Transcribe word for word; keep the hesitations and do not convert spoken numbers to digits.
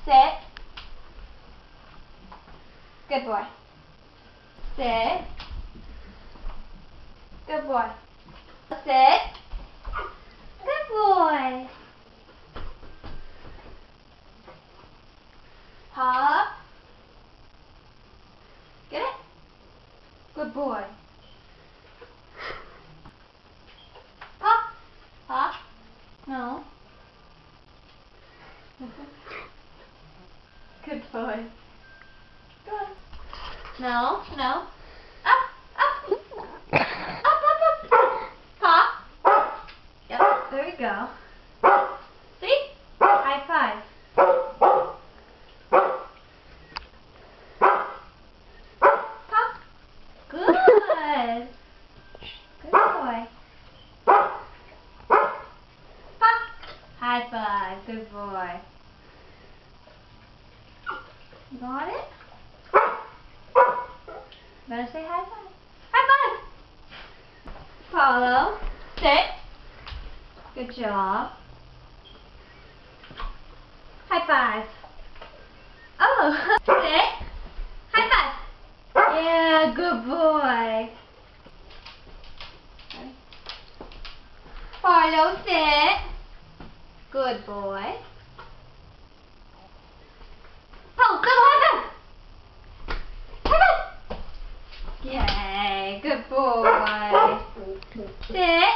Sit. Good boy. Sit. Good boy. Sit. Good boy. Hop. Get it? Good boy. Hop. Hop. No. Good boy. Good. No, no. Up, up. Up, up, up. Hop. Yep, there you go. See? High five. Pop. Good. Good boy. Pop. High five. Good boy. Got it? Better say high five. High five! Follow. Sit. Good job. High five. Oh, sit. High five. Yeah, good boy. Follow, sit. Good boy. Oh, go high five. High five. Yay, good boy. Sit.